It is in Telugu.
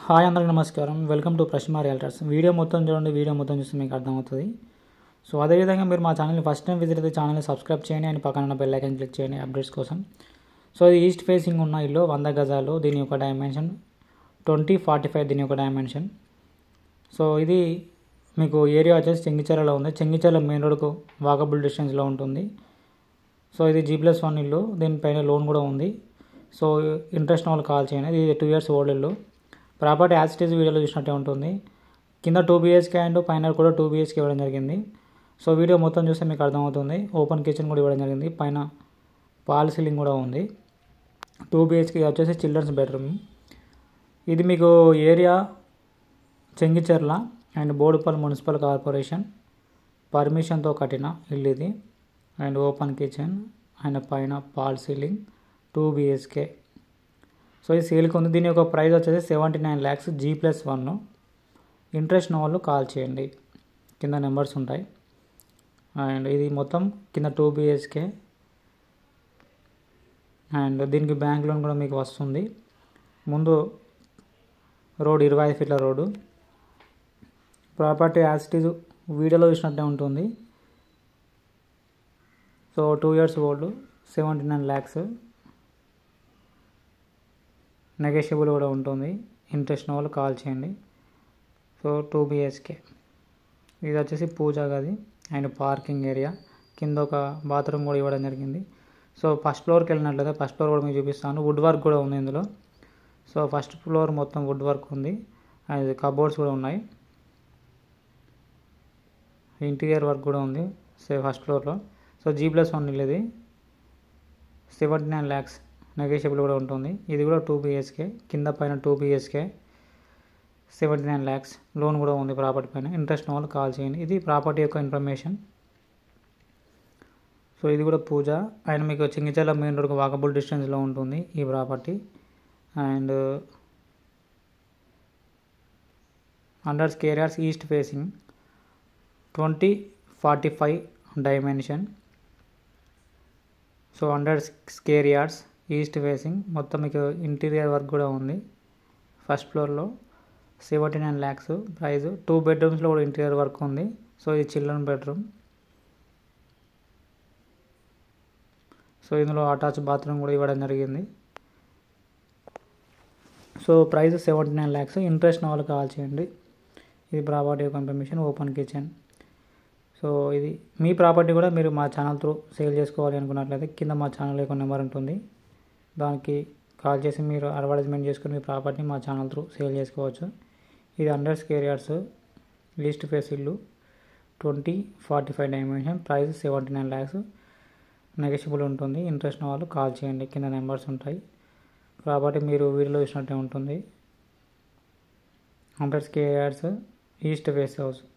హాయ్ అందరికీ నమస్కారం. Welcome to Prashma realtors. Video మొత్తం చూడండి. వీడియో మొత్తం చూస్తే మీకు అర్థమవుతుంది. సో అదేవిధంగా మీరు మా ఛానల్ని ఫస్ట్ టైం విజిట్ అయితే ఛానల్ని సబ్స్క్రైబ్ చేయండి అండ్ పక్కన ఉన్న బెల్ ఐకాన్ క్లిక్ చేయండి అప్డేట్స్ కోసం. సో ఇది ఈస్ట్ ఫేసింగ్ ఉన్న ఇల్లు 100 గజాలు. దీని యొక్క డైమెన్షన్ 2045. దీని యొక్క డైమెన్షన్. సో ఇది మీకు ఏరియా వచ్చేసి చెంగిచెర్లలో ఉంది. చెంగిచెర్ల మెయిన్ రోడ్కు వాకబుల్ డిస్టెన్స్లో ఉంటుంది. సో ఇది G+1 ఇల్లు. దీనిపైన లోన్ కూడా ఉంది. సో ఇంట్రెస్ట్ వాళ్ళు కాల్ చేయండి. ఇది 2 years ఓల్డ్ ఇల్లు. ప్రాపర్టీ యాజ్ ఇట్ ఈజ్ వీడియోలో చూసినట్టే ఉంటుంది. కింద 2 BHK అండ్ పైన కూడా 2 BHK ఇవ్వడం జరిగింది. సో వీడియో మొత్తం చూస్తే మీకు అర్థమవుతుంది. ఓపెన్ కిచెన్ కూడా ఇవ్వడం జరిగింది. పైన పాల్ సీలింగ్ కూడా ఉంది. 2 BHK వచ్చేసి చిల్డ్రన్స్ బెడ్రూమ్. ఇది మీకు area Chengicherla and Boduppal municipal corporation పర్మిషన్తో కట్టిన ఇల్లు ఇది. అండ్ ఓపెన్ కిచెన్ అండ్ పైన పాల్ సీలింగ్ 2 BHK. సో ఇది సేల్కి ఉంది. దీని యొక్క ప్రైస్ వచ్చేసి 79 lakhs G+1. ఇంట్రెస్ట్ ఉన్న వాళ్ళు కాల్ చేయండి. కింద నెంబర్స్ ఉంటాయి. అండ్ ఇది మొత్తం కింద 2 BHK అండ్ దీనికి బ్యాంక్ లోన్ కూడా మీకు వస్తుంది. ముందు road 25 feet road. Property as it is వీడియోలో చూసినట్టే ఉంటుంది. So 2 years old, 79 lakhs. Negotiable కూడా ఉంటుంది. ఇంట్రెస్ట్ ఉన్న వాళ్ళు కాల్ చేయండి. So 2 BHK. ఇది వచ్చేసి పూజా గది అండ్ పార్కింగ్ ఏరియా. కింద ఒక బాత్రూమ్ కూడా ఇవ్వడం జరిగింది. సో ఫస్ట్ ఫ్లోర్కి వెళ్ళినట్లయితే ఫస్ట్ ఫ్లోర్ కూడా మీకు చూపిస్తాను. వుడ్ వర్క్ కూడా ఉంది ఇందులో. సో ఫస్ట్ ఫ్లోర్ మొత్తం వుడ్ వర్క్ ఉంది. అండ్ కబోర్డ్స్ కూడా ఉన్నాయి. ఇంటీరియర్ వర్క్ కూడా ఉంది ఫస్ట్ ఫ్లోర్లో. సో G+1 ఇల్లు ఇది. 79 lakhs. నెగోషియబుల్ కూడా ఉంటుంది. ఇది కూడా 2 BHK. కింద పైన 2 BHK, 79 lakhs. లోన్ కూడా ఉంది ప్రాపర్టీ పైన. ఇంట్రెస్ట్ ఉన్న వాళ్ళు కాల్ చేయండి. ఇది ప్రాపర్టీ యొక్క ఇన్ఫర్మేషన్. సో ఇది కూడా పూజ అండ్ మీకు చెంగిచెర్ల మెయిన్ రోడ్కి వాకబుల్ డిస్టెన్స్లో ఉంటుంది ఈ property. And 100 square yards east facing, 2045 dimension. So 100 square yards east facing. మొత్తం మీకు ఇంటీరియర్ వర్క్ కూడా ఉంది. ఫస్ట్ ఫ్లోర్లో 79 lakhs ప్రైస్. 2 bedrooms కూడా ఇంటీరియర్ వర్క్ ఉంది. సో ఇది చిల్డ్రన్ బెడ్రూమ్. సో ఇందులో అటాచ్ బాత్రూమ్ కూడా ఇవ్వడం జరిగింది. So price 79 lakhs. ఇంట్రెస్ట్ ఉన్న వాళ్ళు కాల్ చేయండి. ఇది ప్రాపర్టీ యొక్క ఇన్ఫర్మేషన్. Open kitchen. సో ఇది మీ ప్రాపర్టీ కూడా మీరు మా ఛానల్ త్రూ సేల్ చేసుకోవాలి అనుకున్నట్లయితే కింద మా ఛానల్ యొక్క నెంబర్ ఉంటుంది. దానికి కాల్ చేసి మీరు అడ్వర్టైజ్మెంట్ చేసుకుని మీ ప్రాపర్టీని మా ఛానల్ త్రూ సేల్ చేసుకోవచ్చు. ఇది 100 square yards ఈస్ట్ ఫేస్ ఇల్లు, 2045 డైమెన్షన్. Price 79 lakhs. నెగోషియబుల్ ఉంటుంది. ఇంట్రెస్ట్ ఉన్న వాళ్ళు కాల్ చేయండి. కింద నెంబర్స్ ఉంటాయి. ప్రాపర్టీ మీరు వీడియోలో చూసినట్టే ఉంటుంది. 100 square yards east face house.